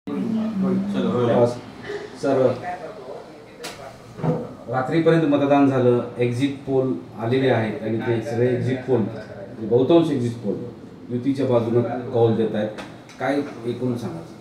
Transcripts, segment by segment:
Sir, रात्रीपर्यंत मतदान झालं, एक्झिट पोल आलेले आहेत आणि ते सगळे एक्झिट पोल बहुतांश एक्झिट पोल युतीच्या बाजूने कौल देत आहेत. काय एकूण सांगायचं?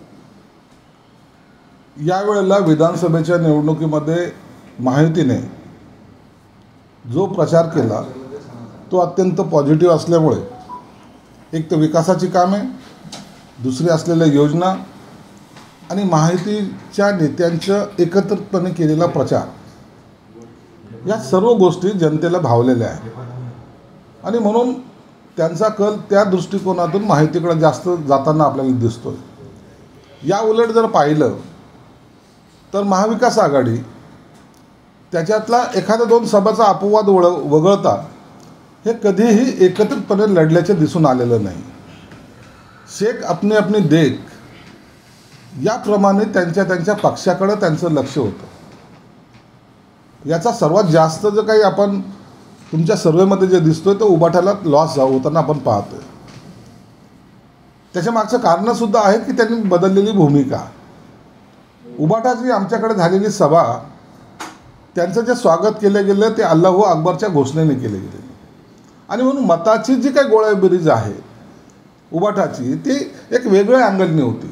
यावेळेला विधानसभेच्या निवडणुकीमध्ये महायुतीने जो प्रचार केला तो अत्यंत पॉझिटिव्ह असल्यामुळे एक तर विकासाची कामे, दुसरी असलेल्या योजना आणि महायुतीच्या नेत्यांचं एकत्रितपणे केलेला प्रचार, या सर्व गोष्टी जनतेला भावलेल्या आहेत आणि म्हणून त्यांचा कल त्या दृष्टिकोनातून महायुतीकडे जास्त जाताना आपल्याला दिसतोय. या उलट जर पाहिलं तर महाविकास आघाडी त्याच्यातला एखादा दोन सभाचा अपवाद वगळता हे कधीही एकत्रितपणे लढल्याचे दिसून आलेलं नाही. शेख अपनी अपनी देख याप्रमाणे त्यांच्या पक्षाकडे त्यांचं लक्ष होतं. याचा सर्वात जास्त जो काही आपण तुमच्या सर्वेमध्ये जे दिसतोय तो उबाठाला लॉस होताना आपण पाहतोय. त्याच्या मागचं कारणंसुद्धा आहे की त्यांनी बदललेली भूमिका. उबाठाची आमच्याकडे झालेली सभा, त्यांचं जे स्वागत केलं गेलं ते अल्लाहू अकबरच्या घोषणेने केले गेले आणि म्हणून मताची जी काही गोळाबेरीज आहे उबाठाची, ती एक वेगळ्या अँगलने होती.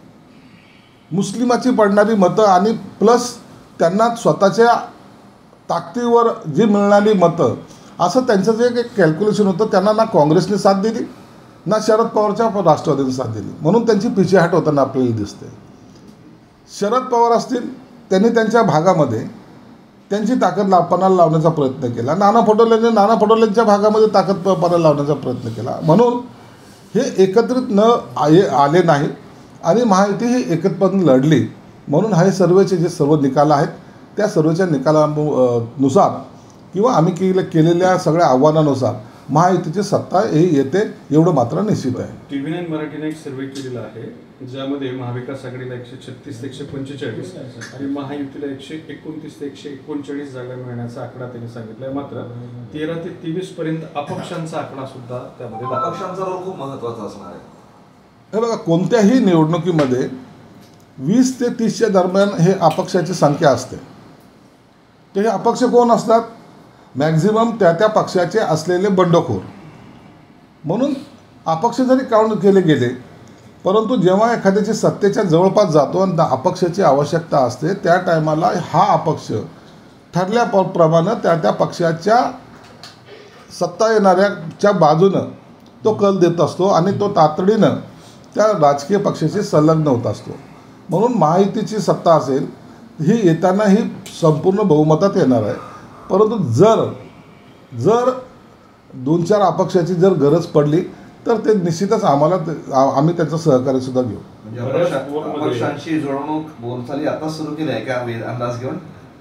मुस्लिमाची पडणारी मतं आणि प्लस त्यांना स्वतःच्या ताकदीवर जी मिळणारी मतं, असं त्यांचं जे एक कॅल्क्युलेशन होतं. त्यांना ना काँग्रेसने साथ दिली ना शरद पवारच्या राष्ट्रवादीने साथ दिली, म्हणून त्यांची पिछेहाट होताना आपल्याला दिसते. शरद पवार असतील, त्यांनी त्यांच्या भागामध्ये त्यांची ताकद पणाला लावण्याचा प्रयत्न केला. नाना पटोलेंच्या भागामध्ये ताकद पणाला लावण्याचा प्रयत्न केला. म्हणून हे एकत्रित आले नाही आणि महायुती ही एकत्रितपणे लढली. म्हणून हे सर्वेचे जे सर्व निकाल आहेत त्या सर्वेच्या निकालानुसार किंवा आम्ही केलेल्या सगळ्या आव्हानानुसार महायुतीची सत्ता ही येते, एवढं मात्र निश्चित आहे. TV9 मराठीने एक सर्वे केलेला आहे, ज्यामध्ये महाविकास आघाडीला 136 ते 145 आणि महायुतीला 129 ते 139 जागा मिळण्याचा आकडा त्यांनी सांगितलाय. मात्र 13 ते 23 पर्यंत अपक्षांचा आकडा सुद्धा त्यामध्ये अपक्षांचा रोल खूप महत्त्वाचा असणार आहे. हे बघा, कोणत्याही निवडणुकीमध्ये 20 ते 30च्या दरम्यान हे अपक्षाची संख्या असते. ते हे अपक्ष कोण असतात? मॅक्झिमम त्या पक्षाचे असलेले बंडखोर. म्हणून अपक्ष जरी काउंट केले गेले, परंतु जेव्हा एखाद्याची सत्तेच्या जवळपास जातो आणि अपक्षाची आवश्यकता असते त्या टायमाला हा अपक्ष ठरल्याप्रमाणे त्या पक्षाच्या सत्ता येणाऱ्याच्या बाजूनं तो कल देत असतो आणि तो तातडीनं त्या राजकीय पक्षाशी संलग्न होत असतो. म्हणून महायुतीची सत्ता असेल ही येताना ही संपूर्ण बहुमतात येणार आहे. परंतु जर 2-4 अपक्षाची जर गरज पडली तर ते निश्चितच आम्ही त्याचं सहकार्यसुद्धा घेऊ. अपक्षांशी जुळवणूक बोलचाली आता सुरू केली आहे का अंदाज घेऊन?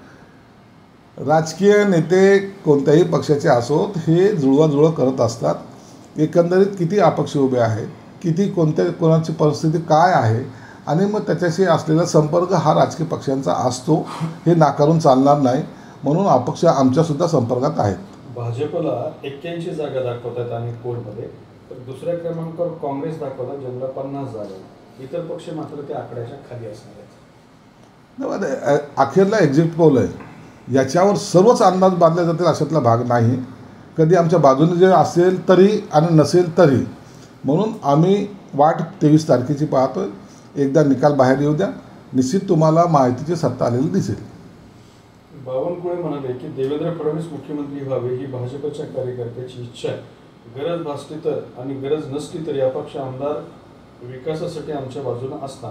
राजकीय नेते कोणत्याही पक्षाचे असोत हे जुळवाजुळव करत असतात. एकंदरीत किती अपक्ष उभे आहेत, किती कोणाची परिस्थिती काय आहे आणि मग त्याच्याशी असलेला संपर्क हा राजकीय पक्षांचा असतो, हे नाकारून चालणार नाही. म्हणून अपक्ष आमच्यासुद्धा संपर्कात आहेत. भाजपला 81 जागा दाखवतात आणि पोलमध्ये, तर दुसऱ्या क्रमांकावर काँग्रेस दाखवला ज्यांना 50 जागा. इतर पक्ष मात्र त्या आकड्याच्या खाली असणार आहेत. अखेरला एक्झिट पोल आहे, याच्यावर सर्वच अंदाज बांधले जातील अशातला भाग नाही. कधी आमच्या बाजूने जे असेल तरी आणि नसेल तरी. म्हणून आम्ही वाट 23 तारखेची पाहतोय. एकदा निकाल बाहेर येऊ द्या, निश्चित तुम्हाला माहितीची सत्ता आलेली दिसेल. बावनकुळे म्हणाले की देवेंद्र फडणवीस मुख्यमंत्री व्हावे ही भाजपच्या कार्यकर्त्याची इच्छा आहे. गरज भासली तर आणि गरज नसली तर यापक्ष आमदार विकासासाठी आमच्या बाजूने असणार.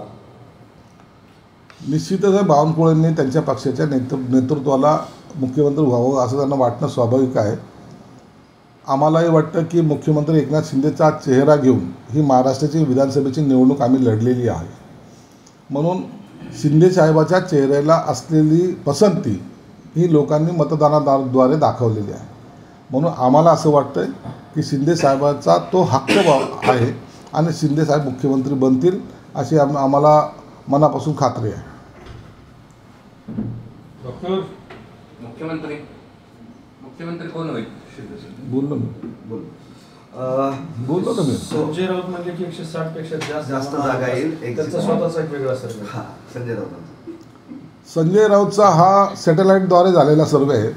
निश्चितच बावनकुळेंनी त्यांच्या पक्षाच्या नेतृत्वाला मुख्यमंत्री व्हावं असं त्यांना वाटणं स्वाभाविक आहे. आम्हालाही वाटतं की मुख्यमंत्री एकनाथ शिंदेचा चेहरा घेऊन ही महाराष्ट्राची विधानसभेची निवडणूक आम्ही लढलेली आहे. म्हणून शिंदेसाहेबाच्या चेहऱ्याला असलेली पसंती ही लोकांनी मतदानाद्वारे दाखवलेली आहे. म्हणून आम्हाला असं वाटतं की शिंदेसाहेबाचा तो हक्क आहे आणि शिंदेसाहेब मुख्यमंत्री बनतील अशी आम्हाला मनापासून खात्री आहे. डॉक्टर, मुख्यमंत्री कोण होईल? बोललो मी. बोल. बोललो ना मी. संजय राऊत म्हणजे की 160 पेक्षा जास्त जागा येईल. त्यांचा स्वतःचा एक वेगळा सर्वे. हा, संजय राऊत. संजय राऊतचा हा सॅटेलाईटद्वारे झालेला सर्वे आहे.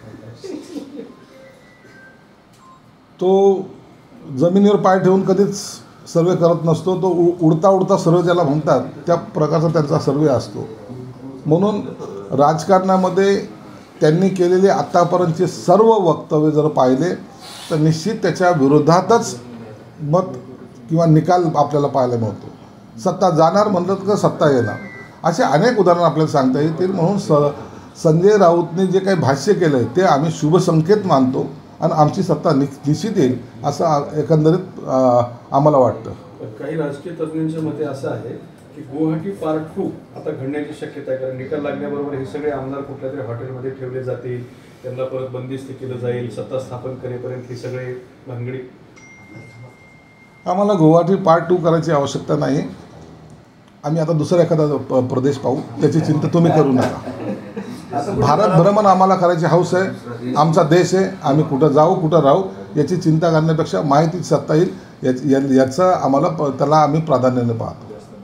तो जमिनीवर पाय ठेवून कधीच सर्वे करत नसतो. तो उडता उडता सर्वे ज्याला म्हणतात त्या प्रकारचा त्यांचा सर्वे असतो. म्हणून राजकारणामध्ये त्यांनी केलेले आत्तापर्यंतचे सर्व वक्तव्य जर पाहिले तर निश्चित त्याच्या विरोधातच मत किंवा निकाल आपल्याला पाहायला मिळतो. सत्ता जाणार म्हणलं तर सत्ता येणार, असे अनेक उदाहरणं आपल्याला सांगता येतील. म्हणून संजय राऊतने जे काही भाष्य केलं आहे ते आम्ही शुभसंकेत मानतो आणि आमची सत्ता निश्चित येईल असं एकंदरीत आम्हाला वाटतं. काही राजकीय तज्ज्ञांच्या मते असं आहे की गुवाहाटी पार्ट 2 आता घडण्याची शक्यता आहे, कारण निकाल लागल्याबरोबर हे सगळे आमदार कुठल्या तरी हॉटेलमध्ये ठेवले जातील, त्यांना परत बंदिस्त केलं जाईल, सत्ता स्थापन करेपर्यंत ही सगळे भानगडी. आम्हाला गुवाहाटी पार्ट 2 करायची आवश्यकता नाही. आम्ही आता दुसरा एखादा प्रदेश पाहू, त्याची चिंता तुम्ही करू नका. भारत भ्रमण आम्हाला करायची हौस आहे. आमचा देश आहे, आम्ही कुठं जाऊ कुठं राहू याची चिंता करण्यापेक्षा माहिती सत्ता येईल याचं आम्हाला त्याला आम्ही प्राधान्याने पाहतो.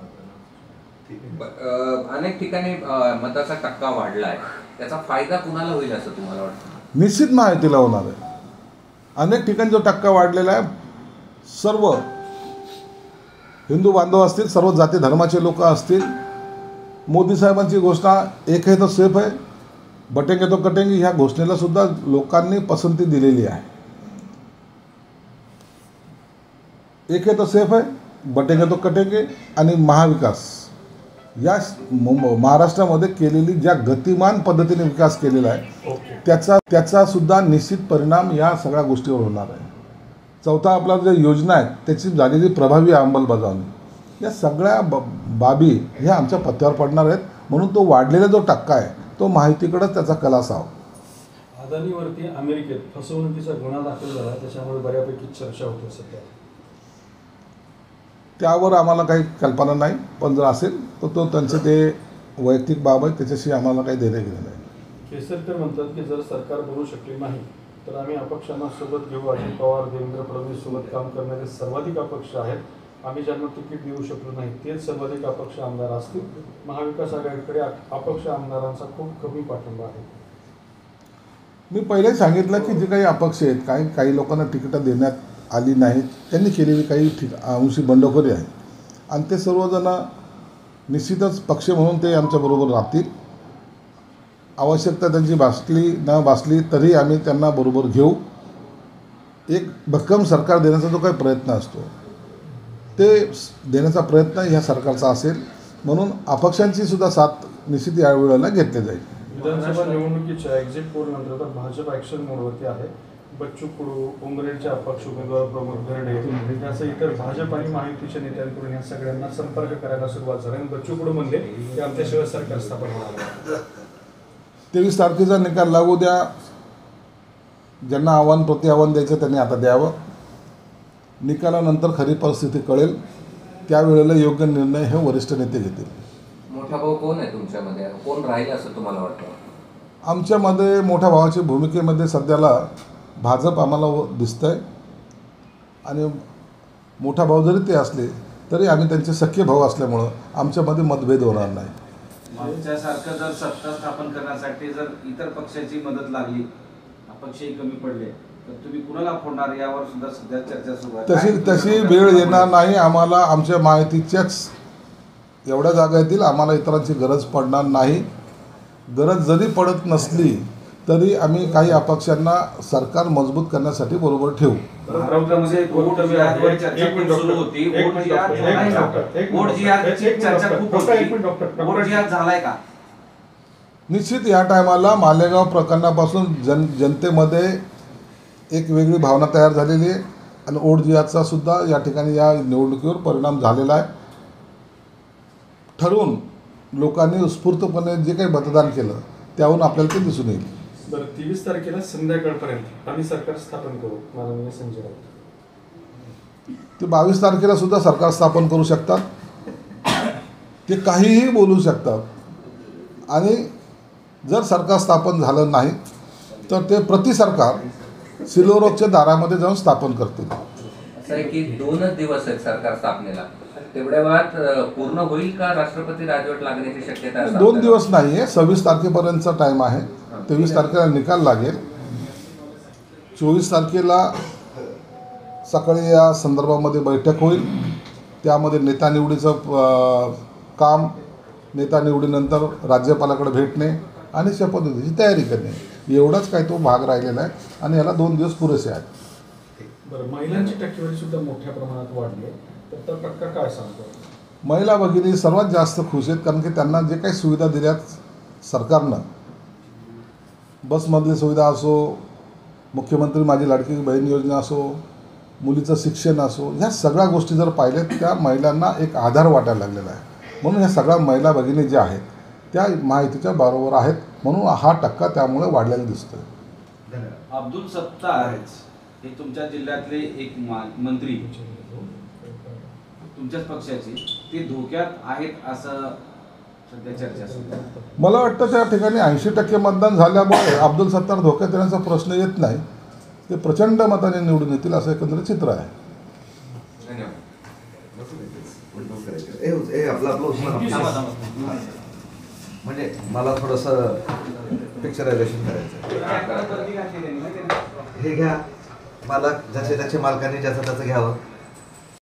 अनेक ठिकाणी मताचा टक्का वाढला आहे, त्याचा फायदा कुणाला होईल असं तुम्हाला वाटतं? निश्चित माहितीला होणार आहे. अनेक ठिकाणी जो टक्का वाढलेला आहे, सर्व हिंदू बांधव असतील, सर्व जाती धर्माचे लोक असतील, मोदी साहेबांची घोषणा एक है तो सेफ है, बटेंगे तो कटेंगे ह्या घोषणेला सुद्धा लोकांनी पसंती दिलेली आहे. एक है तो सेफ है, बटेंगे तो कटेंगे आणि महाविकास या महाराष्ट्रामध्ये केलेली ज्या गतिमान पद्धतीने विकास केलेला आहे त्याचा सुद्धा निश्चित परिणाम या सगळ्या गोष्टीवर होणार आहे. चौथा आपला ज्या योजना आहेत त्याची झालेली प्रभावी अंमलबजावणी या सगळ्या बाबी ह्या आमच्या पथ्यावर पडणार आहेत. म्हणून तो वाढलेला जो टक्का आहे तो माहितीकडेच त्याचा कल असावा. अदानीवरती अमेरिकेत फसवणुकीचा गुन्हा दाखल झाला, त्याच्यामुळे बऱ्यापैकी चर्चा होते सध्या. त्यावर आम्हाला काही कल्पना नाही, पण जर असेल तर तो त्यांचे ते वैयक्तिक बाब आहे, त्याच्याशी आम्हाला काही देणे घेणे नाही. केसरकर म्हणतात की जर सरकार बनू शकले नाही तर आम्ही अपक्षांना सोबत घेऊ. अजित पवार, देवेंद्र फडणवीस सोबत काम करणारे सर्वाधिक अपक्ष आहेत. आम्ही ज्यांना तिकीट देऊ शकलो नाही तेच सर्वाधिक अपक्ष आमदार असतील. महाविकास आघाडीकडे अपक्ष आमदारांचा खूप कमी पाठिंबा आहे. मी पहिले सांगितलं की जे काही अपक्ष आहेत, काही लोकांना तिकीटं देण्यात आली नाहीत, त्यांनी केलेली काही अंशी बंडखोरी आहे आणि ते सर्वजण निश्चितच पक्ष म्हणून ते आमच्याबरोबर राहतील. आवश्यकता त्यांची भासली तरी आम्ही त्यांना बरोबर घेऊ. एक भक्कम सरकार देण्याचा जो काही प्रयत्न असतो ते देण्याचा प्रयत्न ह्या सरकारचा असेल. म्हणून अपक्षांची सुद्धा साथ निश्चित या वेळेला घेतली जाईल. विधानसभा निवडणुकीच्या एक्झिट पोल नंतर तर भाजप ॲक्शन मोडवरती आहे. बच्चू कडू, उमरेडचे अपक्ष उमेदवार प्रमोद घरडे असं इतर भाजप आणि महायुतीच्या नेत्यांकडून या सगळ्यांना संपर्क करायला सुरुवात झाली आणि बच्चू कडू म्हणले की आमच्याशिवाय सरकार स्थापन होणार. 23 तारखेचा निकाल लागू द्या. ज्यांना आव्हान प्रत्याव्हान द्यायचं त्यांनी आता द्यावं. निकालानंतर खरी परिस्थिती कळेल, त्यावेळेला योग्य निर्णय हे वरिष्ठ नेते घेतील. मोठा भाऊ कोण आहे तुमच्यामध्ये, कोण राहील असं तुम्हाला वाटतं? आमच्यामध्ये मोठ्या भावाच्या भूमिकेमध्ये सध्याला भाजप आम्हाला दिसतं आहे आणि मोठा भाऊ जरी ते असले तरी आम्ही त्यांचे सख्खे भाऊ असल्यामुळं आमच्यामध्ये मतभेद होणार नाही. मागच्यासारखं जर सत्ता स्थापन करण्यासाठी जर इतर पक्षाची मदत लागली, अपक्षही कमी पडले तर तुम्ही कुणाला फोडणार यावर सुद्धा सध्या चर्चा सुरू आहे. तशी वेळ येणार नाही. आम्हाला आमच्या माहितीच्याच एवढ्या जागा येतील, आम्हाला इतरांची गरज पडणार नाही. गरज जरी पडत नसली तरी आम्ही काही अपक्षांना सरकार मजबूत करण्यासाठी बरोबर ठेवू. निश्चित या टायमाला मालेगाव प्रकरणापासून जनतेमध्ये एक वेगळी भावना तयार झालेली आहे आणि ओढ जिहादचा सुद्धा या ठिकाणी या निवडणुकीवर परिणाम झालेला आहे. ठरवून लोकांनी उत्स्फूर्तपणे जे काही मतदान केलं त्याहून आपल्याला ते दिसून येईल. बरं, 23 तारखेला संध्याकाळपर्यंत आम्ही सरकार स्थापन करू माननीय संजय राऊत. ते 22 तारखेला सुद्धा सरकार स्थापन करू शकतात. ते काहीही बोलू शकतात आणि जर सरकार स्थापन झालं नाही तर ते प्रतिसरकार सिल्व्हर ओकच्या दारामध्ये जाऊन स्थापन करतील. असं आहे की 2च दिवस आहेत सरकार स्थापनेला, तेवढ्या वेळात पूर्ण होईल का राष्ट्रपती राजवट लागण्याची शक्यता आहे? 2 दिवस नाही आहे, 26 तारखेपर्यंतचा टाईम आहे. 23 तारखेला निकाल लागेल. 24 तारखेला सकाळी या संदर्भामध्ये बैठक होईल. त्यामध्ये नेता निवडीचं काम, नेता निवडीनंतर राज्यपालाकडे भेटणे आणि शपथविधीची तयारी करणे, एवढाच काही तो भाग राहिलेला आहे आणि याला 2 दिवस पुरेसे आहेत. बरं, महिलांची टक्केवारी सुद्धा मोठ्या प्रमाणात वाढली आहे, तर तो टक्का काय सांगतो? महिला भगिनी सर्वात जास्त खुश आहेत, कारण की त्यांना जे काही सुविधा दिल्यात सरकारनं, बसमधली सुविधा असो, मुख्यमंत्री माझी लाडकी बहीण योजना असो, मुलीचं शिक्षण असो, ह्या सगळ्या गोष्टी जर पाहिल्यात त्या महिलांना एक आधार वाटायला लागलेला आहे. म्हणून ह्या सगळ्या महिला भगिनी ज्या आहेत त्या महायुतीच्या बरोबर आहेत, म्हणून हा टक्का त्यामुळे वाढलेला दिसतोय. अब्दुल सत्तार हे तुमच्या जिल्ह्यातले एक मंत्री, तुमच्याच पक्षाचे, ते धोक्यात आहेत असं सध्या चर्चा सुरू आहे. मला वाटतं त्या ठिकाणी 80% मतदान झाल्यामुळे अब्दुल सत्तार धोक्यात येण्याचा प्रश्न येत नाही. ते प्रचंड मताने निवडून येतील असं एकंदरीत चित्र आहे. धन्यवाद. म्हणजे मला थोडंसं पिक्चरायझेशन करायचं. हे घ्या, मला ज्याचे त्याचे मालकांनी ज्याचं त्याचं घ्यावं.